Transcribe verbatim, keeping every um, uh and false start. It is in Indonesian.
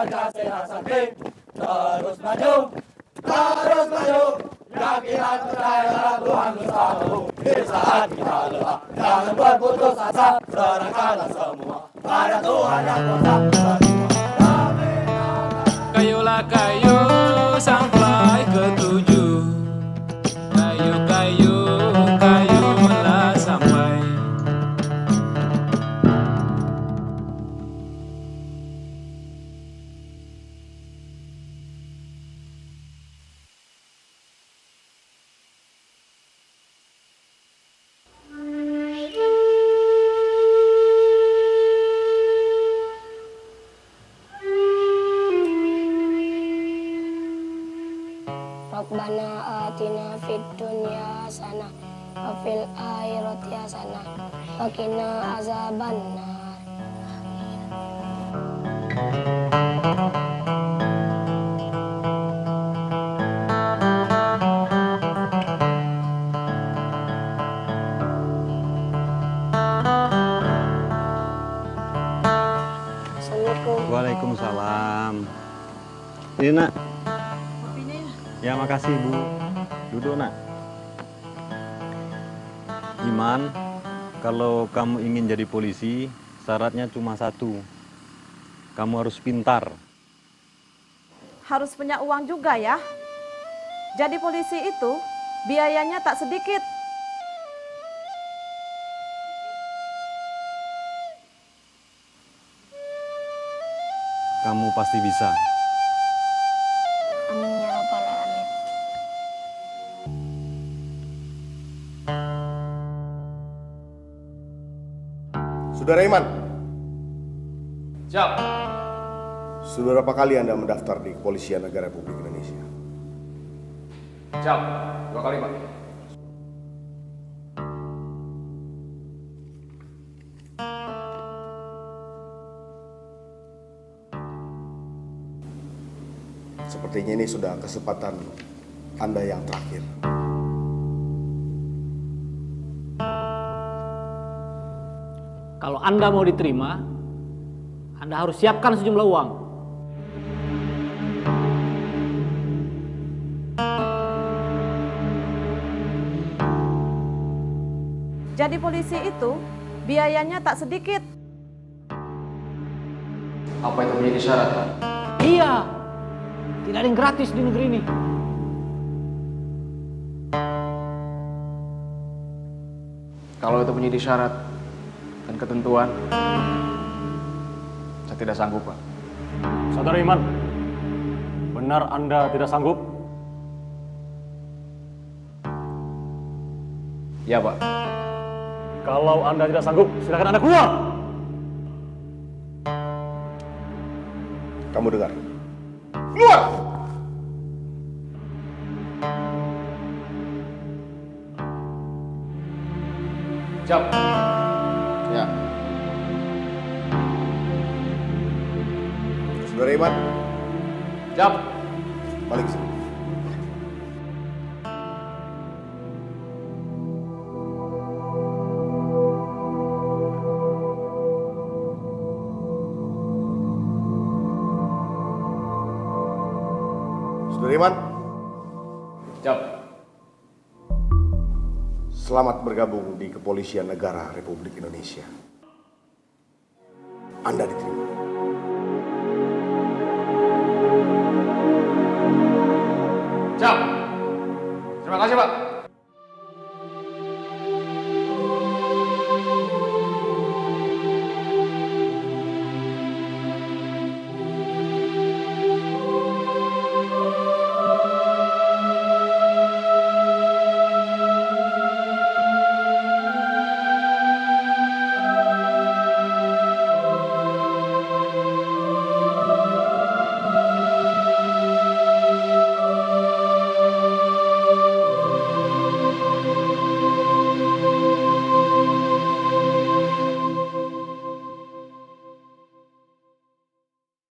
Pancasila sakti, terus maju, terus maju. Yakinlah percaya Tuhan bersamamu. Di saat kita lelah, jangan berputus asa. Serahkanlah semua pada Tuhan yang kuasa. Kayulah kayu sampai ketujuh. Kayu, kayu, kayu lah sampai. Rabbana atina fid dunya hasanah wa fil akhirati hasanah wa qina azabannar. Assalamualaikum. Waalaikumsalam. Ini nak. Ya makasih Bu. Duduk nak. Iman, kalau kamu ingin jadi polisi, syaratnya cuma satu. Kamu harus pintar. Harus punya uang juga ya. Jadi polisi itu biayanya tak sedikit. Kamu pasti bisa. Amin ya rabbal alamin. Saudara Iman. Siap. Sudah berapa kali Anda mendaftar di Kepolisian Negara Republik Indonesia? Siap. Dua kali, Pak. Sepertinya ini sudah kesempatan Anda yang terakhir. Kalau Anda mau diterima, Anda harus siapkan sejumlah uang. Jadi polisi itu biayanya tak sedikit. Apa itu menjadi syarat, Pak? Iya, tidak ada yang gratis di negeri ini. Kalau itu menjadi syarat dan ketentuan, saya tidak sanggup, Pak. Saudara Iman, benar Anda tidak sanggup? Ya, Pak. Kalau Anda tidak sanggup, silakan Anda keluar. Kamu dengar? Keluar! Siap. Ya. Saudara Iman, Siap. balik sini. Saudara Iman, Siap. selamat bergabung di Kepolisian Negara Republik Indonesia. Anda diterima. Siap. Terima kasih, Pak.